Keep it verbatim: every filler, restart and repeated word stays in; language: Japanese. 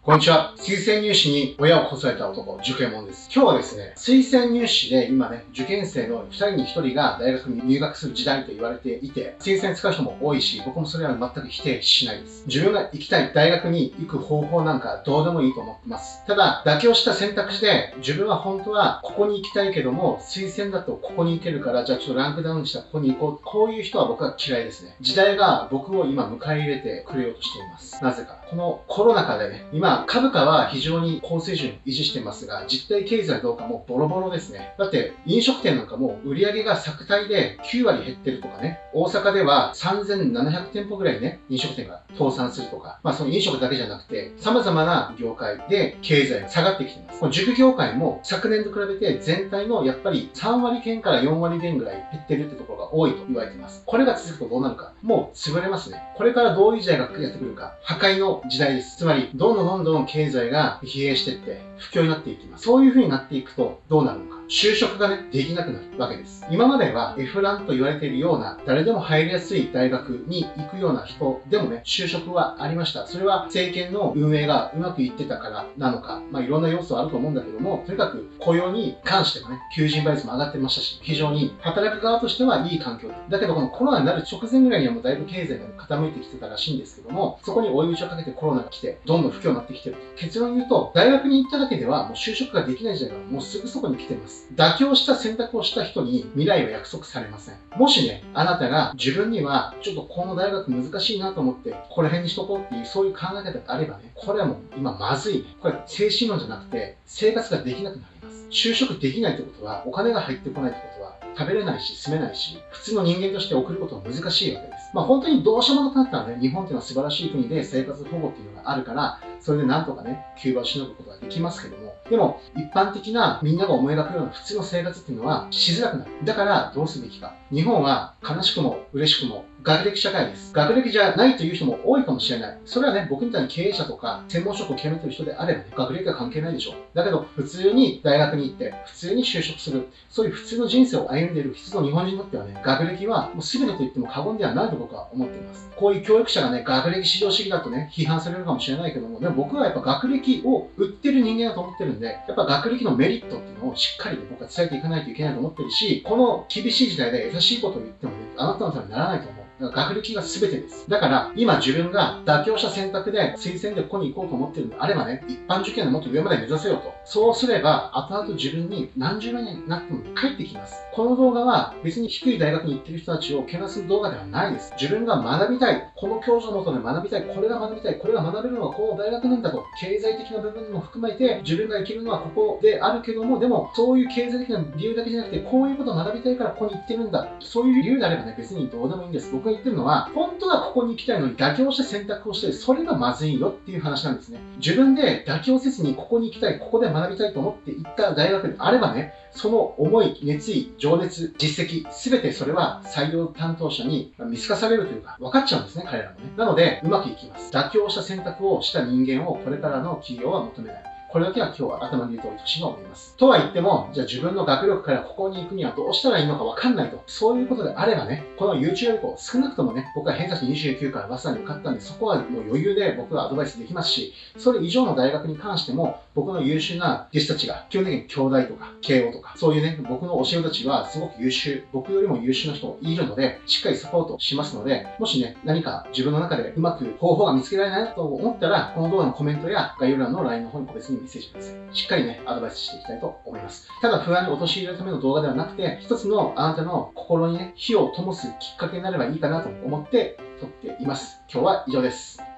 こんにちは。推薦入試に親をこされた男、受験門です。今日はですね、推薦入試で今ね、受験生のふたりにひとりが大学に入学する時代と言われていて、推薦使う人も多いし、僕もそれは全く否定しないです。自分が行きたい大学に行く方法なんかどうでもいいと思ってます。ただ、妥協した選択肢で、自分は本当はここに行きたいけども、推薦だとここに行けるから、じゃあちょっとランクダウンしたここに行こう。こういう人は僕は嫌いですね。時代が僕を今迎え入れてくれようとしています。なぜか。このコロナ禍でね、今、株価は非常に高水準維持してますが、実体経済どうかもボロボロですね。だって、飲食店なんかも売り上げが昨体できゅうわり減ってるとかね、大阪ではさんぜんななひゃくてんぽぐらいね、飲食店が倒産するとか、まあその飲食だけじゃなくて、様々な業界で経済が下がってきています。この塾業界も昨年と比べて全体のやっぱりさんわりけんからよんわりげんぐらい減ってるってところが多いと言われています。これが続くとどうなるか、もう潰れますね。これからどういう時代がやってくるか、破壊の時代です。つまり、どんどんどんどん経済が疲弊していって、不況になっていきます。そういう風になっていくとどうなるのか。就職がね、できなくなるわけです。今までは エフランと言われているような、誰でも入りやすい大学に行くような人でもね、就職はありました。それは政権の運営がうまくいってたからなのか、まあいろんな要素はあると思うんだけども、とにかく雇用に関してはね、求人倍率も上がってましたし、非常に働く側としてはいい環境だけど、このコロナになる直前ぐらいにはもうだいぶ経済が傾いてきてたらしいんですけども、そこに追い打ちをかけてコロナが来て、どんどん不況になってきてる。結論言うと、大学に行っただけではもう就職ができない時代がもうすぐそこに来てます。妥協した選択をした人に未来は約束されません。もしね、あなたが自分にはちょっとこの大学難しいなと思って、ここら辺にしとこうっていうそういう考え方があればね、これはもう今まずいね。これ精神論じゃなくて生活ができなくなります。就職できないってことはお金が入ってこないってことは食べれないし住めないし、普通の人間として送ることは難しいわけです。まあ本当にどうしようもなくなったらね、日本っていうのは素晴らしい国で生活保護っていうのがあるから、それでなんとかね、急場をしのぐことができますけども、でも一般的なみんなが思い描くような普通の生活っていうのはしづらくなる。だからどうすべきか。日本は悲しくも嬉しくも学歴社会です。学歴じゃないという人も多いかもしれない。それはね、僕みたいに経営者とか専門職を極めてる人であればね、学歴は関係ないでしょう。だけど、普通に大学に行って、普通に就職する、そういう普通の人生を歩んでいる普通の日本人にとってはね、学歴はもう全てと言っても過言ではないと僕は思っています。こういう教育者がね、学歴至上主義だとね、批判されるかもしれないけども、でも僕はやっぱ学歴を売ってる人間だと思ってるんで、やっぱ学歴のメリットっていうのをしっかりね、僕は伝えていかないといけないと思ってるし、この厳しい時代で優しいことを言ってもね、あなたのためにならないと思う。学歴が全てです。だから、今自分が妥協した選択で推薦でここに行こうと思っているのであればね、一般受験のもっと上まで目指せよと。そうすれば、後々自分に何十万円になっても返ってきます。この動画は別に低い大学に行ってる人たちをけなす動画ではないです。自分が学びたい。この教授のもとで学びたい。これが学びたい。これが学べるのはこの大学なんだと。経済的な部分も含めて、自分が生きるのはここであるけども、でも、そういう経済的な理由だけじゃなくて、こういうことを学びたいからここに行ってるんだ。そういう理由であればね、別にどうでもいいんです。僕が言ってるのは、本当はここに行きたいのに妥協して選択をして、それがまずいよっていう話なんですね。自分で妥協せずにここに行きたい、ここで学びたいと思って行った大学であればね、その思い、熱意、情熱、実績、すべてそれは採用担当者に見透かされるというか、分かっちゃうんですね、彼らもね。なので、うまくいきます。妥協した選択をした人間をこれからの企業は求めない。これだけは今日は頭に入れておいてほしいと思います。とは言っても、じゃあ自分の学力からここに行くにはどうしたらいいのかわかんないと。そういうことであればね、この YouTube 以降、少なくともね、僕は偏差値にじゅうきゅうから早稲田に受かったんで、そこはもう余裕で僕はアドバイスできますし、それ以上の大学に関しても、僕の優秀な弟子たちが、基本的に京大とか慶応とか、そういうね、僕の教え子たちはすごく優秀、僕よりも優秀な人いるので、しっかりサポートしますので、もしね、何か自分の中でうまく方法が見つけられないなと思ったら、この動画のコメントや概要欄の ライン の方に個別にメッセージください。しっかりね、アドバイスしていきたいと思います。ただ不安に陥れるための動画ではなくて、一つのあなたの心にね、火を灯すきっかけになればいいかなと思って撮っています。今日は以上です。